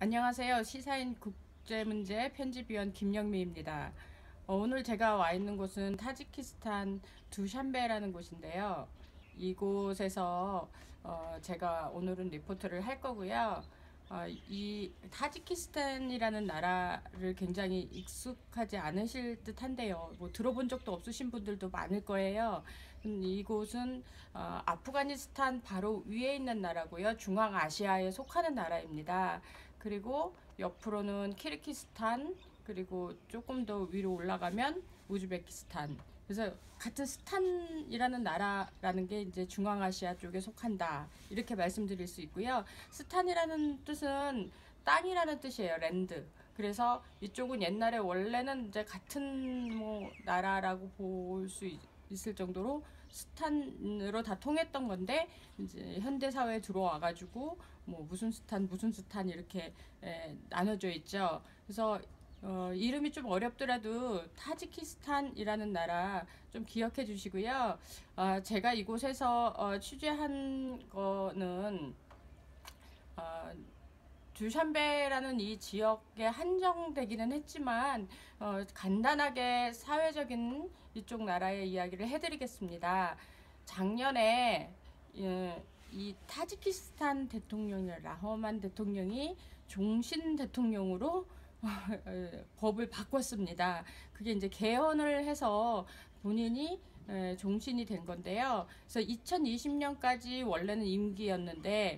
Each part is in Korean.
안녕하세요. 시사인 국제문제 편집위원 김영미입니다. 오늘 제가 와 있는 곳은 타지키스탄 두샨베라는 곳인데요. 이곳에서 제가 오늘은 리포트를 할 거고요. 이 타지키스탄이라는 나라를 굉장히 익숙하지 않으실 듯한데요. 뭐 들어본 적도 없으신 분들도 많을 거예요. 이곳은 아프가니스탄 바로 위에 있는 나라고요. 중앙아시아에 속하는 나라입니다. 그리고 옆으로는 키르기스탄, 그리고 조금 더 위로 올라가면 우즈베키스탄. 그래서 같은 스탄이라는 나라라는 게 이제 중앙아시아 쪽에 속한다, 이렇게 말씀드릴 수 있고요. 스탄이라는 뜻은 땅이라는 뜻이에요. 랜드. 그래서 이쪽은 옛날에 원래는 이제 같은 뭐 나라라고 볼 수 있을 정도로 스탄으로 다 통했던 건데, 이제 현대 사회에 들어와 가지고 뭐 무슨 스탄 이렇게 나눠져 있죠. 그래서 이름이 좀 어렵더라도 타지키스탄이라는 나라 좀 기억해 주시고요. 제가 이곳에서 취재한 거는 두샨베라는 이 지역에 한정되기는 했지만 간단하게 사회적인 이쪽 나라의 이야기를 해드리겠습니다. 작년에 이 타지키스탄 대통령이, 라허만 대통령이 종신 대통령으로 법을 바꿨습니다. 그게 이제 개헌을 해서 본인이 종신이 된 건데요. 그래서 2020년까지 원래는 임기였는데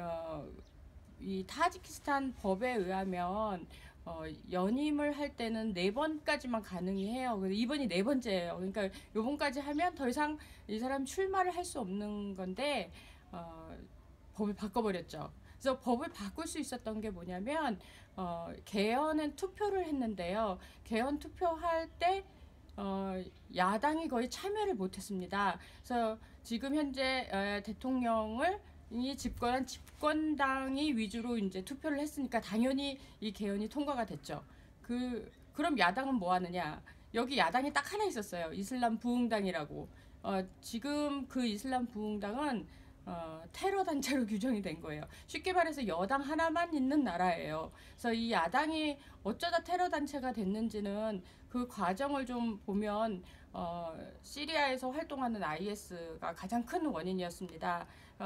이 타지키스탄 법에 의하면 연임을 할 때는 4번까지만 가능히 해요. 이번이 4번째예요. 그러니까 요번까지 하면 더 이상 이 사람 출마를 할 수 없는 건데 법을 바꿔버렸죠. 그래서 법을 바꿀 수 있었던 게 뭐냐면 개헌은 투표를 했는데요. 개헌 투표할 때 야당이 거의 참여를 못했습니다. 그래서 지금 현재 대통령을 이 집권한 집권당이 위주로 이제 투표를 했으니까 당연히 이 개헌이 통과가 됐죠. 그럼 야당은 뭐 하느냐? 여기 야당이 딱 하나 있었어요. 이슬람 부흥당이라고. 지금 그 이슬람 부흥당은 테러 단체로 규정이 된 거예요. 쉽게 말해서 여당 하나만 있는 나라예요. 그래서 이 야당이 어쩌다 테러 단체가 됐는지는 그 과정을 좀 보면 시리아에서 활동하는 IS가 가장 큰 원인이었습니다.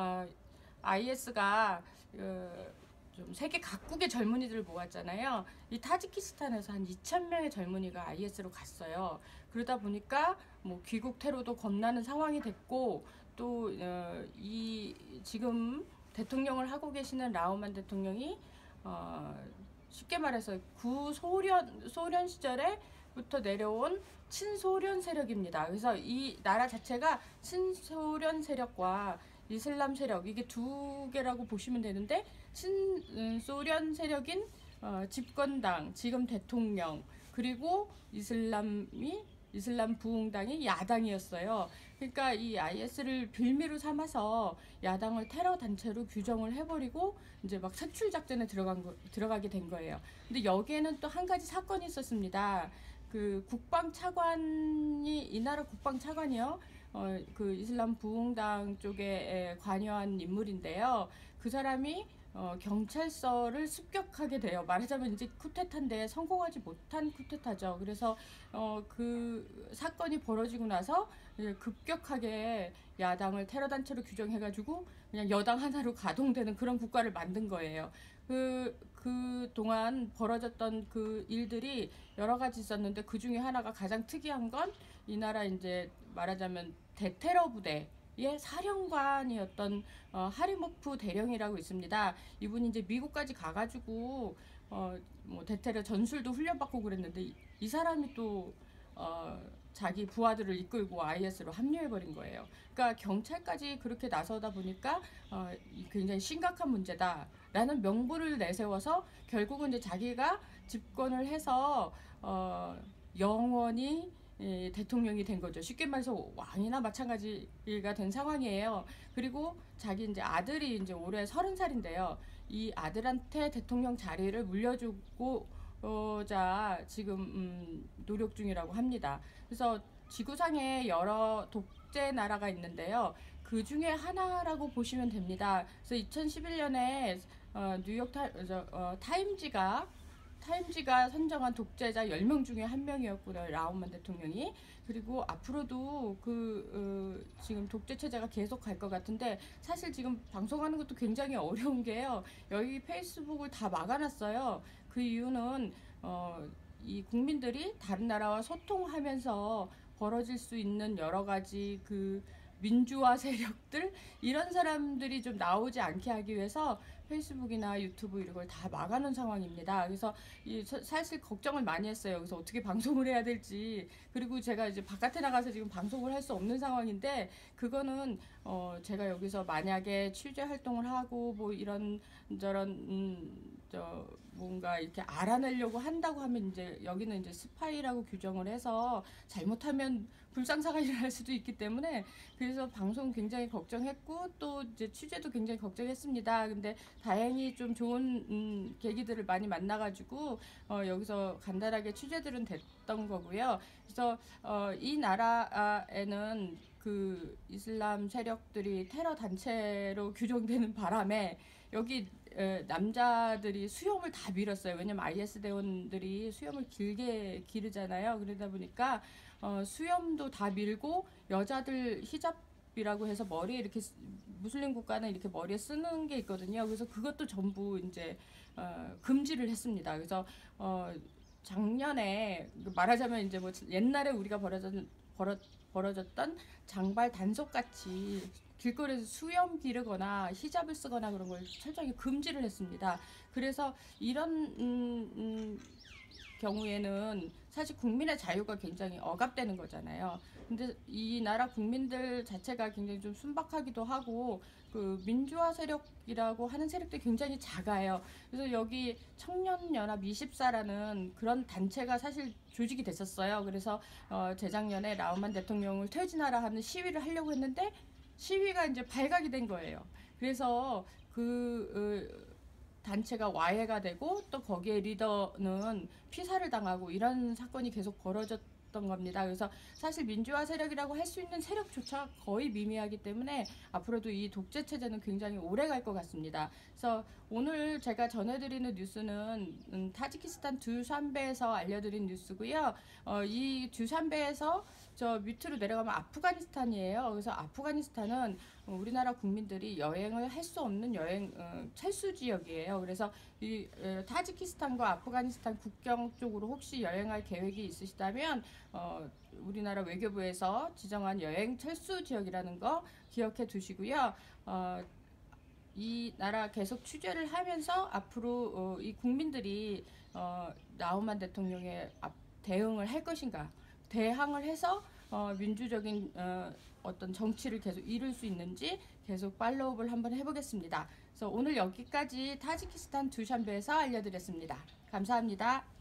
IS가 좀 세계 각국의 젊은이들을 모았잖아요. 이 타지키스탄에서 한 2,000명의 젊은이가 IS로 갔어요. 그러다 보니까 뭐 귀국 테러도 겁나는 상황이 됐고, 또 이 지금 대통령을 하고 계시는 라흐만 대통령이 쉽게 말해서 소련 시절에부터 내려온 친소련 세력입니다. 그래서 이 나라 자체가 친소련 세력과 이슬람 세력, 이게 두 개라고 보시면 되는데, 친소련 세력인 집권당, 지금 대통령, 그리고 이슬람 부흥당이 야당이었어요. 그러니까 이 IS를 빌미로 삼아서 야당을 테러 단체로 규정을 해버리고 이제 막 색출 작전에 들어가게 된 거예요. 근데 여기에는 또 한 가지 사건이 있었습니다. 그 국방차관이, 이 나라 국방차관이요. 그 이슬람 부흥당 쪽에 관여한 인물인데요. 그 사람이 경찰서를 습격하게 돼요. 말하자면 이제 쿠데타인데 성공하지 못한 쿠데타죠. 그래서 그 사건이 벌어지고 나서 급격하게 야당을 테러 단체로 규정해가지고 그냥 여당 하나로 가동되는 그런 국가를 만든 거예요. 그 동안 벌어졌던 그 일들이 여러 가지 있었는데, 그 중에 하나가 가장 특이한 건 이 나라 이제 말하자면 대테러 부대 의 사령관이었던 하리모프 대령이라고 있습니다. 이분이 이제 미국까지 가가지고 뭐 대테러 전술도 훈련받고 그랬는데, 이 사람이 또 자기 부하들을 이끌고 IS로 합류해버린 거예요. 그러니까 경찰까지 그렇게 나서다 보니까 굉장히 심각한 문제다라는 명분을 내세워서 결국은 이제 자기가 집권을 해서 영원히 대통령이 된 거죠. 쉽게 말해서 왕이나 마찬가지가 된 상황이에요. 그리고 자기 이제 아들이 이제 올해 30살인데요. 이 아들한테 대통령 자리를 물려주고자 지금 노력 중이라고 합니다. 그래서 지구상에 여러 독재 나라가 있는데요. 그 중에 하나라고 보시면 됩니다. 그래서 2011년에 뉴욕 타임지가 선정한 독재자 10명 중에 한 명이었고요. 라우만 대통령이. 그리고 앞으로도 지금 독재 체제가 계속 갈 것 같은데, 사실 지금 방송하는 것도 굉장히 어려운 게요. 여기 페이스북을 다 막아놨어요. 그 이유는 이 국민들이 다른 나라와 소통하면서 벌어질 수 있는 여러 가지 민주화 세력들, 이런 사람들이 좀 나오지 않게 하기 위해서 페이스북이나 유튜브 이런 걸 다 막아놓은 상황입니다. 그래서 사실 걱정을 많이 했어요. 그래서 어떻게 방송을 해야 될지. 그리고 제가 이제 바깥에 나가서 지금 방송을 할 수 없는 상황인데, 그거는 제가 여기서 만약에 취재 활동을 하고 뭐 이런 저런 뭔가 이렇게 알아내려고 한다고 하면, 이제 여기는 이제 스파이라고 규정을 해서 잘못하면 불상사가 일어날 수도 있기 때문에, 그래서 방송 굉장히 걱정했고 또 이제 취재도 굉장히 걱정했습니다. 근데 다행히 좀 좋은 계기들을 많이 만나가지고 여기서 간단하게 취재들은 됐던 거고요. 그래서 이 나라에는 이슬람 세력들이 테러 단체로 규정되는 바람에 여기 남자들이 수염을 다 밀었어요. 왜냐면 IS 대원들이 수염을 길게 기르잖아요. 그러다 보니까 수염도 다 밀고, 여자들 히잡이라고 해서 머리에 이렇게, 무슬림 국가는 이렇게 머리에 쓰는 게 있거든요. 그래서 그것도 전부 이제 금지를 했습니다. 그래서 작년에 말하자면 이제 뭐 옛날에 우리가 벌어졌던 장발 단속같이 길거리에서 수염 기르거나 히잡을 쓰거나 그런 걸 철저하게 금지를 했습니다. 그래서 이런 경우에는 사실 국민의 자유가 굉장히 억압되는 거잖아요. 근데 이 나라 국민들 자체가 굉장히 좀 순박하기도 하고, 민주화 세력이라고 하는 세력들이 굉장히 작아요. 그래서 여기 청년연합 24라는 그런 단체가 사실 조직이 됐었어요. 그래서 재작년에 라우만 대통령을 퇴진하라 하는 시위를 하려고 했는데, 시위가 이제 발각이 된 거예요. 그래서 단체가 와해가 되고, 또 거기에 리더는 피살을 당하고, 이런 사건이 계속 벌어졌던 겁니다. 그래서 사실 민주화 세력이라고 할 수 있는 세력조차 거의 미미하기 때문에 앞으로도 이 독재 체제는 굉장히 오래 갈 것 같습니다. 그래서 오늘 제가 전해드리는 뉴스는 타지키스탄 두산베에서 알려드린 뉴스고요. 이 두산베에서 저 밑으로 내려가면 아프가니스탄이에요. 그래서 아프가니스탄은 우리나라 국민들이 여행을 할 수 없는 철수 지역이에요. 그래서 이 타지키스탄과 아프가니스탄 국경 쪽으로 혹시 여행할 계획이 있으시다면 우리나라 외교부에서 지정한 여행 철수 지역이라는 거 기억해 두시고요. 이 나라 계속 취재를 하면서 앞으로 이 국민들이 라우만 대통령의 대응을 할 것인가, 대항을 해서 민주적인 어떤 정치를 계속 이룰 수 있는지 계속 팔로우업을 한번 해보겠습니다. 그래서 오늘 여기까지 타지키스탄 두샨베에서 알려드렸습니다. 감사합니다.